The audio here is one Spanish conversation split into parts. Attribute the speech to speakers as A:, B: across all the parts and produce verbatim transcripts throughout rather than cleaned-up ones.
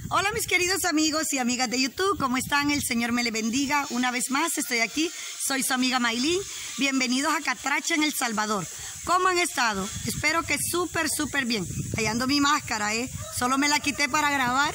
A: Hola mis queridos amigos y amigas de YouTube, ¿cómo están? El Señor me le bendiga. Una vez más estoy aquí, soy su amiga Maylin. Bienvenidos a Catracha en El Salvador. ¿Cómo han estado? Espero que súper, súper bien. Ahí ando mi máscara, ¿eh? Solo me la quité para grabar.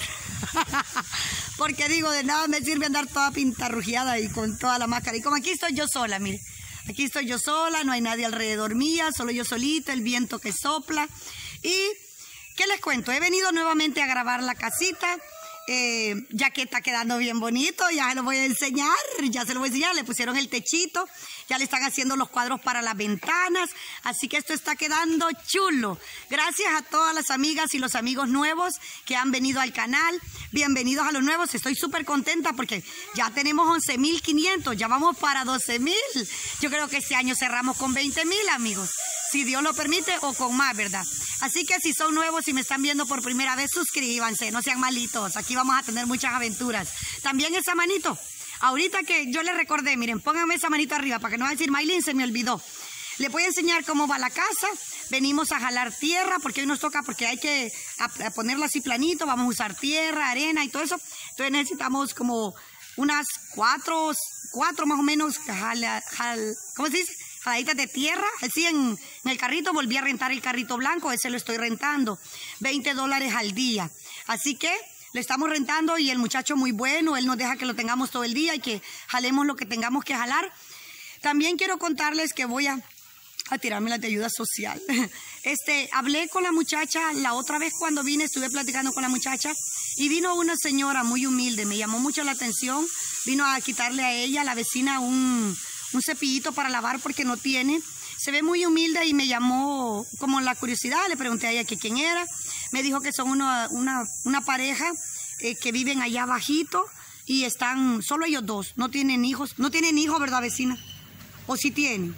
A: Porque digo, de nada me sirve andar toda pintarrujeada y con toda la máscara. Y como aquí estoy yo sola, mire. Aquí estoy yo sola, no hay nadie alrededor mía, solo yo solita, el viento que sopla. Y, ¿qué les cuento? He venido nuevamente a grabar la casita, eh, ya que está quedando bien bonito, ya se lo voy a enseñar, ya se lo voy a enseñar, le pusieron el techito, ya le están haciendo los cuadros para las ventanas, así que esto está quedando chulo. Gracias a todas las amigas y los amigos nuevos que han venido al canal, bienvenidos a los nuevos, estoy súper contenta porque ya tenemos once mil quinientos, ya vamos para doce mil, yo creo que este año cerramos con veinte mil amigos, si Dios lo permite o con más, ¿verdad? Así que si son nuevos y me están viendo por primera vez, suscríbanse, no sean malitos, aquí vamos a tener muchas aventuras. También esa manito, ahorita que yo les recordé, miren, pónganme esa manito arriba para que no vayan a decir, Maylin, se me olvidó. Les voy a enseñar cómo va la casa, venimos a jalar tierra, porque hoy nos toca, porque hay que a, a ponerlo así planito, vamos a usar tierra, arena y todo eso. Entonces necesitamos como unas cuatro, cuatro más o menos, jala, jal, ¿cómo se dice? Jaladitas de tierra, así en, en el carrito, volví a rentar el carrito blanco, ese lo estoy rentando, veinte dólares al día. Así que le estamos rentando y el muchacho muy bueno, él nos deja que lo tengamos todo el día y que jalemos lo que tengamos que jalar. También quiero contarles que voy a, a tirarme las de ayuda social. Este, hablé con la muchacha, la otra vez cuando vine estuve platicando con la muchacha y vino una señora muy humilde, me llamó mucho la atención, vino a quitarle a ella, a la vecina, un... un cepillito para lavar porque no tiene. Se ve muy humilde y me llamó como la curiosidad. Le pregunté a ella que quién era. Me dijo que son una, una, una pareja eh, que viven allá bajito y están solo ellos dos. No tienen hijos. No tienen hijos, ¿verdad, vecina? ¿O sí tienen?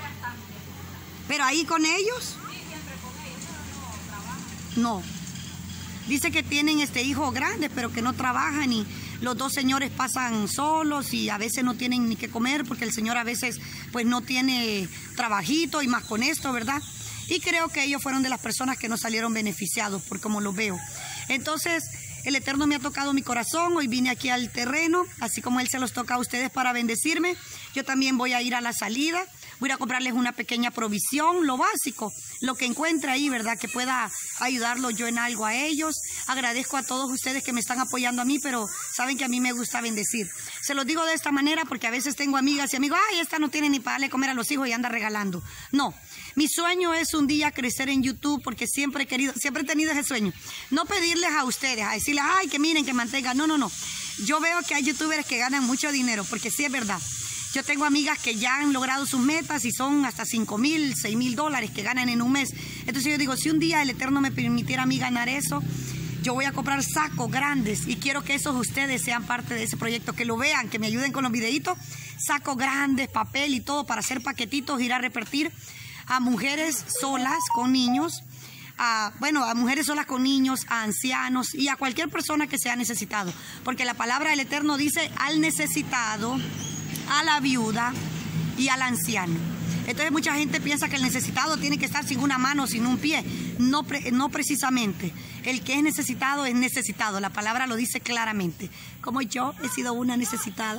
A: ¿Pero ahí con ellos? Sí, siempre con ellos. No trabajan. No. Dice que tienen este hijo grande, pero que no trabajan y los dos señores pasan solos y a veces no tienen ni qué comer porque el señor a veces pues no tiene trabajito y más con esto, ¿verdad? Y creo que ellos fueron de las personas que no salieron beneficiados por como lo veo. Entonces, el Eterno me ha tocado mi corazón, hoy vine aquí al terreno, así como Él se los toca a ustedes para bendecirme. Yo también voy a ir a la salida, voy a ir a comprarles una pequeña provisión, lo básico, lo que encuentre ahí, ¿verdad? Que pueda ayudarlo yo en algo a ellos. Agradezco a todos ustedes que me están apoyando a mí, pero saben que a mí me gusta bendecir. Se los digo de esta manera porque a veces tengo amigas y amigos, ay, esta no tiene ni para darle comer a los hijos y anda regalando. No, mi sueño es un día crecer en YouTube porque siempre he querido, siempre he tenido ese sueño. No pedirles a ustedes, a decirles, ay, que miren, que mantengan. No, no, no. Yo veo que hay youtubers que ganan mucho dinero porque sí es verdad. Yo tengo amigas que ya han logrado sus metas y son hasta cinco mil, seis mil dólares que ganan en un mes. Entonces yo digo, si un día el Eterno me permitiera a mí ganar eso, yo voy a comprar sacos grandes y quiero que esos ustedes sean parte de ese proyecto, que lo vean, que me ayuden con los videitos, sacos grandes, papel y todo para hacer paquetitos, ir a repartir a mujeres solas con niños, a, bueno, a mujeres solas con niños, a ancianos y a cualquier persona que sea necesitado. Porque la palabra del Eterno dice al necesitado, a la viuda y al anciano. Entonces mucha gente piensa que el necesitado tiene que estar sin una mano, sin un pie. No, pre, no precisamente. El que es necesitado es necesitado. La palabra lo dice claramente. Como yo he sido una necesitada.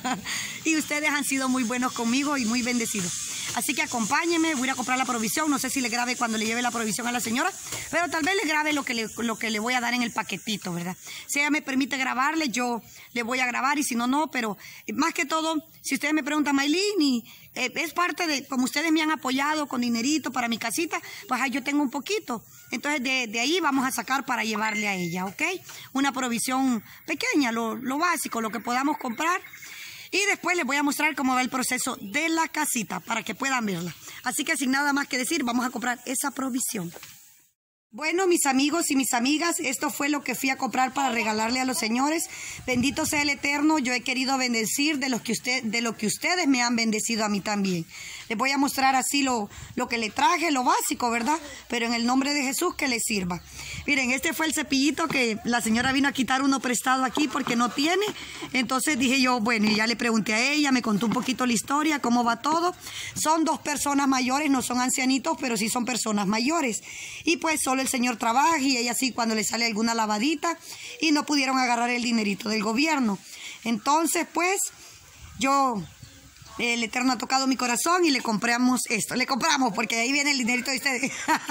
A: Y ustedes han sido muy buenos conmigo y muy bendecidos. Así que acompáñenme, voy a ir a comprar la provisión. No sé si le grabe cuando le lleve la provisión a la señora, pero tal vez le grabe lo que le, lo que le voy a dar en el paquetito, ¿verdad? Si ella me permite grabarle, yo le voy a grabar y si no, no. Pero más que todo, si ustedes me preguntan, Maylin, y eh, es parte de, como ustedes me han apoyado con dinerito para mi casita, pues ahí yo tengo un poquito. Entonces de, de ahí vamos a sacar para llevarle a ella, ¿ok? Una provisión pequeña, lo, lo básico, lo que podamos comprar. Y después les voy a mostrar cómo va el proceso de la casita para que puedan verla. Así que sin nada más que decir, vamos a comprar esa provisión. Bueno, mis amigos y mis amigas, esto fue lo que fui a comprar para regalarle a los señores. Bendito sea el Eterno, yo he querido bendecir de lo que, usted, de lo que ustedes me han bendecido a mí también. Les voy a mostrar así lo, lo que le traje, lo básico, ¿verdad? Pero en el nombre de Jesús que les sirva. Miren, este fue el cepillito que la señora vino a quitar uno prestado aquí porque no tiene. Entonces dije yo, bueno, y ya le pregunté a ella, me contó un poquito la historia, cómo va todo. Son dos personas mayores, no son ancianitos, pero sí son personas mayores. Y pues solo el señor trabaja y ella sí cuando le sale alguna lavadita y no pudieron agarrar el dinerito del gobierno. Entonces, pues, yo... El Eterno ha tocado mi corazón y le compramos esto. Le compramos porque ahí viene el dinerito de ustedes.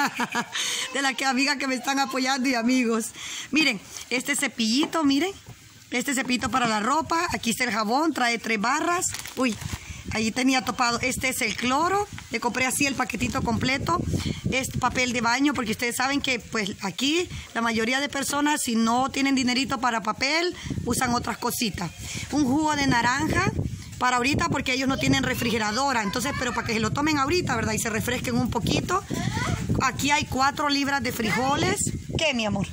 A: De las que amigas que me están apoyando y amigos. Miren, este cepillito, miren. Este cepillito para la ropa. Aquí está el jabón, trae tres barras. Uy, ahí tenía topado. Este es el cloro. Le compré así el paquetito completo. Es papel de baño porque ustedes saben que pues aquí la mayoría de personas si no tienen dinerito para papel usan otras cositas. Un jugo de naranja. Para ahorita porque ellos no tienen refrigeradora, entonces, pero para que se lo tomen ahorita, ¿verdad? Y se refresquen un poquito. Aquí hay cuatro libras de frijoles. ¿Qué, mi amor?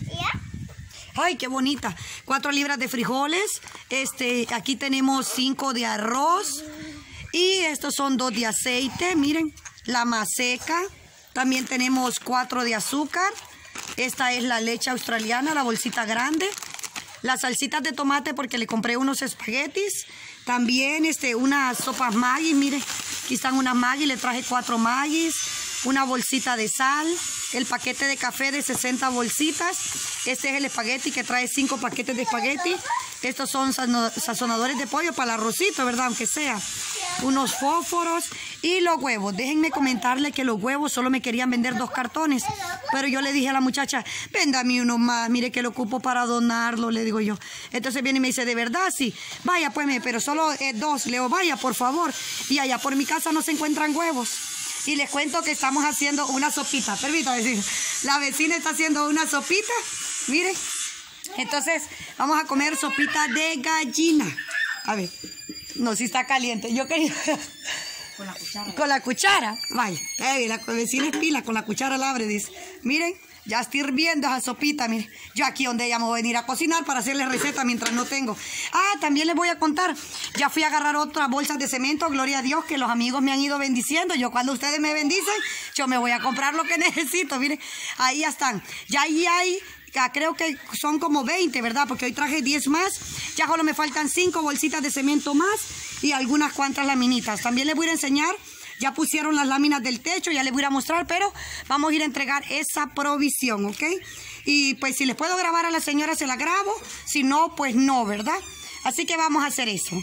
A: Ay, qué bonita. Cuatro libras de frijoles. Este, aquí tenemos cinco de arroz. Y estos son dos de aceite. Miren, la maseca. También tenemos cuatro de azúcar. Esta es la leche australiana, la bolsita grande. Las salsitas de tomate porque le compré unos espaguetis. También este, unas sopas Maggi, miren, aquí están unas Maggi, le traje cuatro Maggis, una bolsita de sal, el paquete de café de sesenta bolsitas. Este es el espagueti que trae cinco paquetes de espagueti. Estos son sazonadores de pollo para el arrocito, ¿verdad? Aunque sea. Unos fósforos y los huevos. Déjenme comentarle que los huevos solo me querían vender dos cartones. Pero yo le dije a la muchacha, véndame uno más, mire que lo ocupo para donarlo, le digo yo. Entonces viene y me dice, ¿de verdad? Sí. Vaya, pues, pero solo eh, dos. Le digo, vaya, por favor. Y allá por mi casa no se encuentran huevos. Y les cuento que estamos haciendo una sopita. Permítame decir, la vecina está haciendo una sopita. Miren. Entonces, vamos a comer sopita de gallina. A ver. No, si está caliente. Yo quería... Con la cuchara. Con la cuchara. Vaya. Hey, la vecina es pila, con la cuchara la abre, dice. Miren, ya estoy hirviendo esa sopita, miren. Yo aquí donde ella me voy a venir a cocinar para hacerle receta mientras no tengo. Ah, también les voy a contar. Ya fui a agarrar otras bolsas de cemento, gloria a Dios, que los amigos me han ido bendiciendo. Yo cuando ustedes me bendicen, yo me voy a comprar lo que necesito. Miren, ahí ya están. Ya ahí hay... Creo que son como veinte, ¿verdad? Porque hoy traje diez más. Ya solo me faltan cinco bolsitas de cemento más y algunas cuantas laminitas. También les voy a enseñar. Ya pusieron las láminas del techo, ya les voy a mostrar, pero vamos a ir a entregar esa provisión, ¿ok? Y pues si les puedo grabar a la señora, se la grabo. Si no, pues no, ¿verdad? Así que vamos a hacer eso.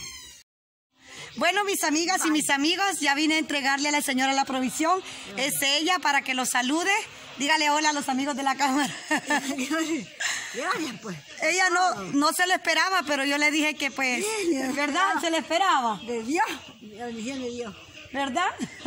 A: Bueno, mis amigas y mis amigos, ya vine a entregarle a la señora la provisión. Es ella para que los salude. Dígale hola a los amigos de la cámara.
B: Gracias, pues.
A: Ella no, no se lo esperaba, pero yo le dije que pues, ¿verdad? Se le esperaba.
B: De Dios, la bendición de Dios.
A: ¿Verdad?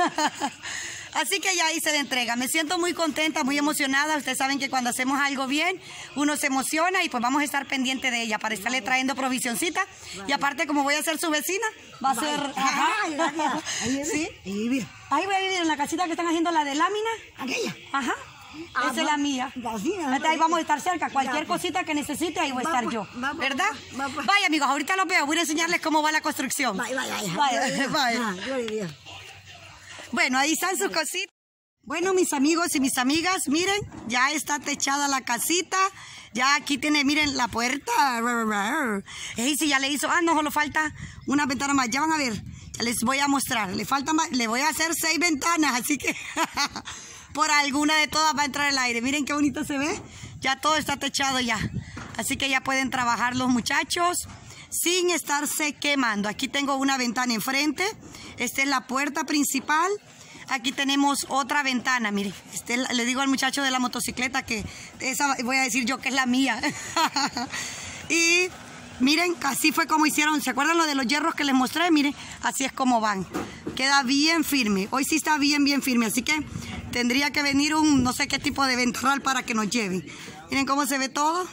A: Así que ya hice la entrega. Me siento muy contenta, muy emocionada. Ustedes saben que cuando hacemos algo bien, uno se emociona y pues vamos a estar pendiente de ella para estarle trayendo provisioncita. Y aparte, como voy a ser su vecina, va a ser... Ajá.
B: Ahí
A: ¿Sí?
B: Ahí vive.
A: Ahí voy a vivir en la casita que están haciendo la de lámina.
B: Aquella.
A: Ajá.
B: Ah,
A: esa es la mía.
B: Vecina,
A: Ahí vamos a estar cerca. Cualquier
B: ya, pues.
A: cosita que necesite, ahí voy a estar
B: Va,
A: yo.
B: va, va,
A: ¿Verdad?
B: va, va.
A: Vaya, amigos, ahorita los veo. Voy a enseñarles cómo va la construcción.
B: Vaya, vaya, vaya.
A: Vaya, vaya.
B: Ah, gloria a Dios.
A: Bueno, ahí están sus cositas. Bueno, mis amigos y mis amigas, miren, ya está techada la casita. Ya aquí tiene, miren, la puerta. Ey, si ya le hizo, ah, no, solo falta una ventana más. Ya van a ver, ya les voy a mostrar. Le falta más, le voy a hacer seis ventanas, así que por alguna de todas va a entrar el aire. Miren qué bonito se ve. Ya todo está techado ya. Así que ya pueden trabajar los muchachos sin estarse quemando. Aquí tengo una ventana enfrente. Esta es la puerta principal. Aquí tenemos otra ventana, mire. Este, le digo al muchacho de la motocicleta que esa voy a decir yo que es la mía. Y miren, así fue como hicieron. ¿Se acuerdan lo de los hierros que les mostré? Miren, así es como van. Queda bien firme. Hoy sí está bien, bien firme. Así que tendría que venir un no sé qué tipo de ventanal para que nos lleven. Miren cómo se ve todo.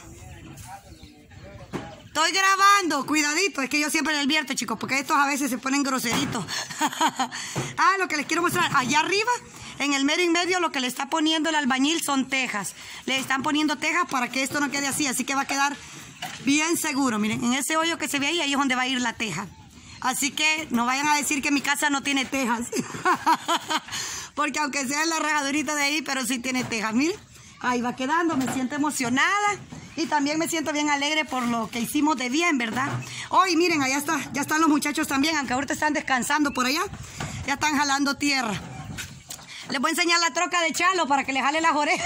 A: Estoy grabando, cuidadito, es que yo siempre le advierto, chicos, porque estos a veces se ponen groseritos. Ah, lo que les quiero mostrar, allá arriba, en el mero en medio, lo que le está poniendo el albañil son tejas. Le están poniendo tejas para que esto no quede así, así que va a quedar bien seguro. Miren, en ese hoyo que se ve ahí, ahí es donde va a ir la teja. Así que no vayan a decir que mi casa no tiene tejas. Porque aunque sea en la rajadurita de ahí, pero sí tiene tejas. Miren, ahí va quedando, me siento emocionada. Y también me siento bien alegre por lo que hicimos de bien, ¿verdad? Hoy, miren, allá está, ya están los muchachos también, aunque ahorita están descansando por allá. Ya están jalando tierra. Les voy a enseñar la troca de Chalo para que le jale las orejas.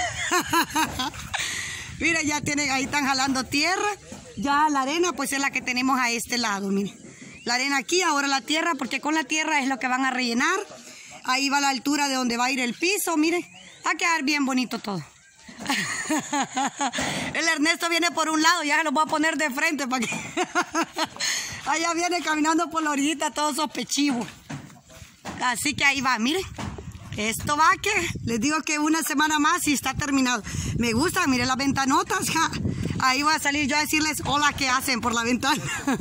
A: Mira, ya tienen, ahí están jalando tierra. Ya la arena, pues es la que tenemos a este lado, miren. La arena aquí, ahora la tierra, porque con la tierra es lo que van a rellenar. Ahí va la altura de donde va a ir el piso, miren. Va a quedar bien bonito todo. El Ernesto viene por un lado, ya se lo voy a poner de frente para que... Allá viene caminando por la orillita todo sospechivo. Así que ahí va, miren. Esto va que, les digo que una semana más y está terminado. Me gusta, miren las ventanotas. Ja. Ahí voy a salir yo a decirles hola, ¿qué hacen por la ventana?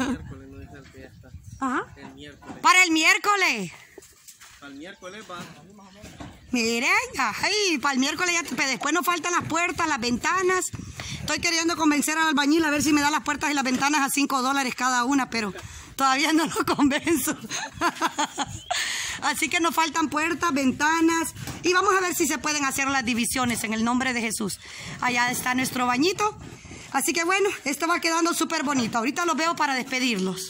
A: Ajá.
C: El miércoles.
A: Para el miércoles.
C: Para el miércoles va.
A: Miren, ay, para el miércoles ya, pero después nos faltan las puertas, las ventanas. Estoy queriendo convencer al albañil a ver si me da las puertas y las ventanas a cinco dólares cada una, pero todavía no lo convenzo. Así que nos faltan puertas, ventanas y vamos a ver si se pueden hacer las divisiones en el nombre de Jesús. Allá está nuestro bañito. Así que bueno, esto va quedando súper bonito. Ahorita los veo para despedirlos.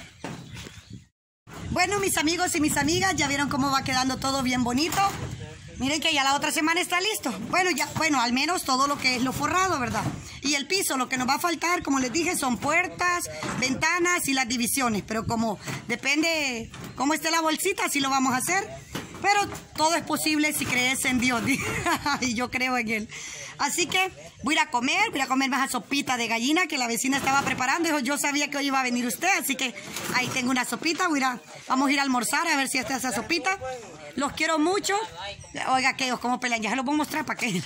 A: Bueno, mis amigos y mis amigas, ya vieron cómo va quedando todo bien bonito. Miren que ya la otra semana está listo. Bueno, ya, bueno, al menos todo lo que es lo forrado, ¿verdad? Y el piso, lo que nos va a faltar, como les dije, son puertas, ventanas y las divisiones. Pero como depende cómo esté la bolsita, así lo vamos a hacer. Pero todo es posible si crees en Dios. Y yo creo en Él. Así que voy a ir a comer, voy a comer más sopita de gallina que la vecina estaba preparando. Dijo, yo sabía que hoy iba a venir usted, así que ahí tengo una sopita. Voy a ir a, vamos a ir a almorzar a ver si está esa sopita. Los quiero mucho. Oiga, aquellos como pelean, ya se los voy a mostrar para que...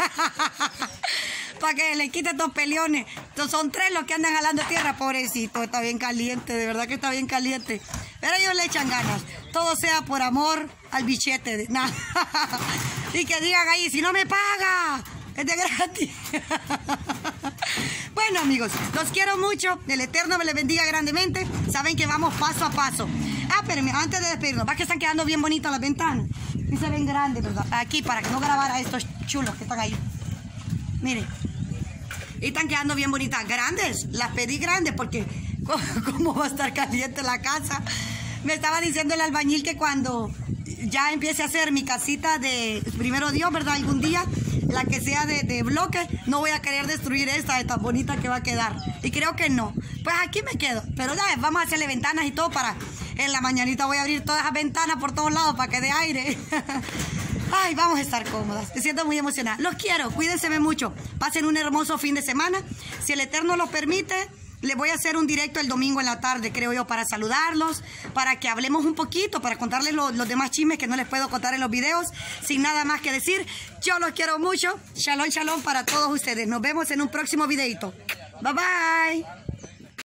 A: para que le quite estos peleones. Entonces, son tres los que andan jalando tierra, pobrecito. Está bien caliente, de verdad que está bien caliente. Pero ellos le echan ganas. Todo sea por amor al bichete. De... Nah. Y que digan ahí, si no me paga, es de gratis. Bueno, amigos, los quiero mucho. El Eterno me les bendiga grandemente. Saben que vamos paso a paso. Ah, pero antes de despedirnos, va que están quedando bien bonitas las ventanas. Y se ven grandes, ¿verdad? Aquí, para que no grabara a estos chulos que están ahí. Miren. Y están quedando bien bonitas. Grandes. Las pedí grandes porque... ¿Cómo va a estar caliente la casa? Me estaba diciendo el albañil que cuando ya empiece a hacer mi casita de... Primero Dios, ¿verdad? Algún día... La que sea de, de bloque, no voy a querer destruir esta de tan bonita que va a quedar. Y creo que no. Pues aquí me quedo. Pero ya, vamos a hacerle ventanas y todo para... En la mañanita voy a abrir todas esas ventanas por todos lados para que dé aire. Ay, vamos a estar cómodas. Me siento muy emocionada. Los quiero. Cuídense mucho. Pasen un hermoso fin de semana. Si el Eterno lo permite... Les voy a hacer un directo el domingo en la tarde, creo yo, para saludarlos, para que hablemos un poquito, para contarles lo, los demás chismes que no les puedo contar en los videos. Sin nada más que decir, yo los quiero mucho. Shalom, shalom para todos ustedes. Nos vemos en un próximo videito. Bye, bye.